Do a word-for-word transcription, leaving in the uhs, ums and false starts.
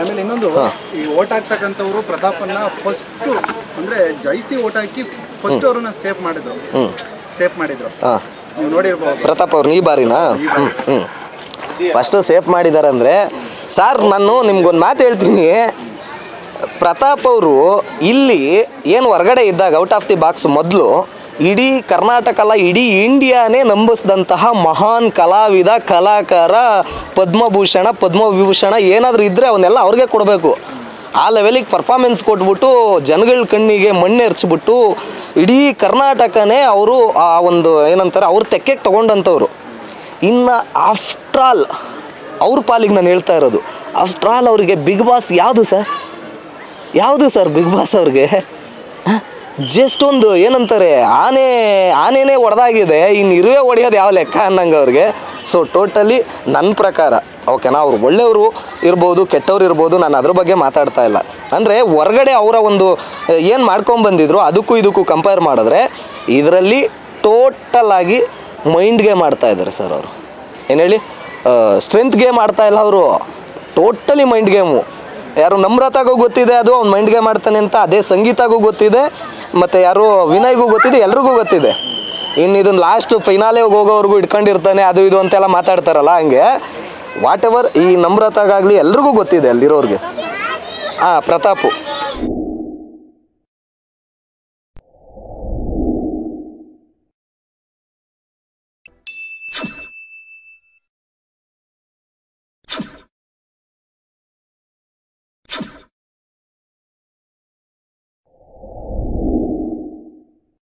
ಆಮೇಲೆ ಇನ್ನೊಂದು ಈ ಓಟ್ ಹಾಕ್ತಕ್ಕಂಥವ್ರು ಪ್ರತಾಪನ್ನ ಫಸ್ಟ್ ಅಂದ್ರೆ ಜಯಿಸಿ ಓಟ್ ಹಾಕಿ ಫಸ್ಟ್ ಅವ್ರನ್ನ ಸೇಫ್ ಮಾಡಿದ್ರು ಸೇಫ್ ಮಾಡಿದ್ರು ನೀವು ನೋಡಿರ್ಬೋದು ಪ್ರತಾಪ್ ಅವ್ರು ಈ ಬಾರಿನಾ ಹ್ಞೂ ಹ್ಞೂ ಫಸ್ಟು ಸೇಫ್ ಮಾಡಿದ್ದಾರೆ ಅಂದರೆ ಸರ್ ನಾನು ನಿಮ್ಗೊಂದು ಮಾತು ಹೇಳ್ತೀನಿ. ಪ್ರತಾಪ್ ಅವರು ಇಲ್ಲಿ ಏನು ಹೊರಗಡೆ ಇದ್ದಾಗ ಔಟ್ ಆಫ್ ದಿ ಬಾಕ್ಸ್ ಮೊದಲು ಇಡೀ ಕರ್ನಾಟಕ ಅಲ್ಲ ಇಡೀ ಇಂಡಿಯಾನೇ ನಂಬಿಸಿದಂತಹ ಮಹಾನ್ ಕಲಾವಿದ ಕಲಾಕಾರ ಪದ್ಮಭೂಷಣ ಪದ್ಮವಿಭೂಷಣ ಏನಾದರೂ ಇದ್ದರೆ ಅವನ್ನೆಲ್ಲ ಅವ್ರಿಗೆ ಕೊಡಬೇಕು. ಆ ಲೆವೆಲಿಗೆ ಪರ್ಫಾರ್ಮೆನ್ಸ್ ಕೊಟ್ಬಿಟ್ಟು ಜನಗಳ ಕಣ್ಣಿಗೆ ಮಣ್ಣು ಎರಚಿಬಿಟ್ಟು ಇಡೀ ಕರ್ನಾಟಕನೇ ಅವರು ಆ ಒಂದು ಏನಂತಾರೆ ಅವ್ರ ತೆಕ್ಕೆಗೆ ತೊಗೊಂಡಂಥವ್ರು. ಇನ್ನು ಆಫ್ಟರ್ ಆಲ್ ಅವ್ರ ಪಾಲಿಗೆ ನಾನು ಹೇಳ್ತಾ ಇರೋದು, ಆಫ್ಟರ್ ಆಲ್ ಅವರಿಗೆ ಬಿಗ್ ಬಾಸ್ ಯಾವುದು ಸರ್ ಯಾವುದು ಸರ್ ಬಿಗ್ ಬಾಸ್ ಅವ್ರಿಗೆ ಜಸ್ಟ್ ಒಂದು ಏನಂತಾರೆ ಆನೆ ಆನೆನೇ ಹೊಡೆದಾಗಿದೆ, ಇನ್ನು ಇರುವೆ ಹೊಡೆಯೋದು ಯಾವ ಲೆಕ್ಕ ಅನ್ನಂಗೆ ಅವ್ರಿಗೆ. ಸೊ ಟೋಟಲಿ ನನ್ನ ಪ್ರಕಾರ ಓಕೆನಾ, ಅವ್ರು ಒಳ್ಳೆಯವರು ಇರ್ಬೋದು ಕೆಟ್ಟವ್ರು ಇರ್ಬೋದು, ನಾನು ಅದ್ರ ಬಗ್ಗೆ ಮಾತಾಡ್ತಾ ಇಲ್ಲ. ಅಂದರೆ ಹೊರಗಡೆ ಅವರ ಒಂದು ಏನು ಮಾಡ್ಕೊಂಬಂದಿದ್ರು ಅದಕ್ಕೂ ಇದಕ್ಕೂ ಕಂಪೇರ್ ಮಾಡಿದ್ರೆ ಇದರಲ್ಲಿ ಟೋಟಲಾಗಿ ಮೈಂಡ್ ಗೇಮ್ ಆಡ್ತಾ ಇದ್ದಾರೆ ಸರ್ ಅವರು. ಏನು ಹೇಳಿ, ಸ್ಟ್ರೆಂತ್ ಗೇಮ್ ಆಡ್ತಾ ಇಲ್ಲ ಅವರು, ಟೋಟಲಿ ಮೈಂಡ್ ಗೇಮು. ಯಾರು ನಮ್ರತಾಗೂ ಗೊತ್ತಿದೆ ಅದು ಅವ್ನು ಮೈಂಡ್ ಗೇಮ್ ಮಾಡ್ತಾನೆ ಅಂತ, ಅದೇ ಸಂಗೀತಗೂ ಗೊತ್ತಿದೆ, ಮತ್ತು ಯಾರು ವಿನಯ್ಗೂ ಗೊತ್ತಿದೆ, ಎಲ್ರಿಗೂ ಗೊತ್ತಿದೆ. ಇನ್ನು ಇದನ್ನು ಲಾಸ್ಟ್ ಫೈನಾಲೆ ಹೋಗೋವರೆಗೂ ಇಟ್ಕೊಂಡಿರ್ತಾನೆ ಅದು ಇದು ಅಂತೆಲ್ಲ ಮಾತಾಡ್ತಾರಲ್ಲ, ಹಂಗೆ ವಾಟ್ ಎವರ್ ಈ ನಮ್ರತಾಗಾಗಲಿ ಎಲ್ರಿಗೂ ಗೊತ್ತಿದೆ ಅಲ್ಲಿರೋರಿಗೆ. ಹಾಂ ಪ್ರತಾಪು